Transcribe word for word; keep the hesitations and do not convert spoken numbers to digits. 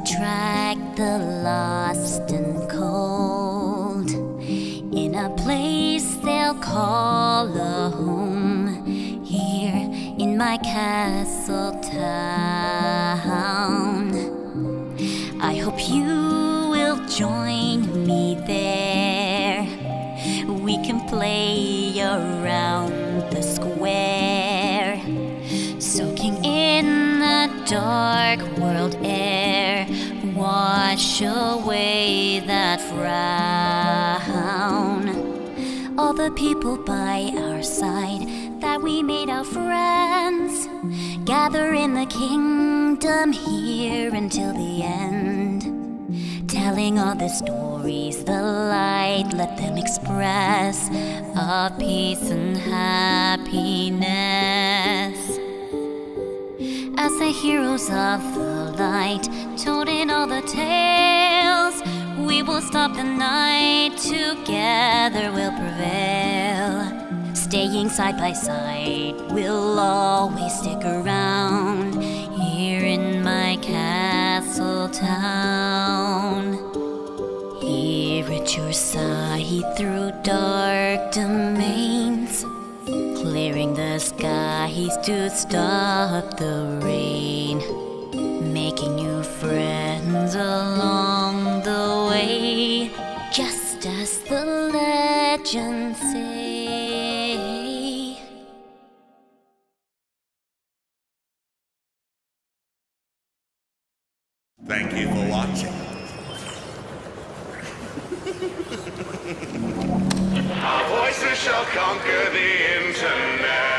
attract the lost and cold in a place they'll call a home, here in my castle town. I hope you will join me there. We can play around the square, soaking in the dark world air, wash away that frown. All the people by our side that we made our friends gather in the kingdom here until the end, telling all the stories the light let them express of peace and happiness. As the heroes of the light told in all the tales, we will stop the night, together we'll prevail. Staying side by side, we'll always stick around here in my castle town. Here at your side through dark domains, clearing the skies to stop the rain, making new friends along the way, just as the legends say. Thank you for watching. Our voices shall conquer the internet.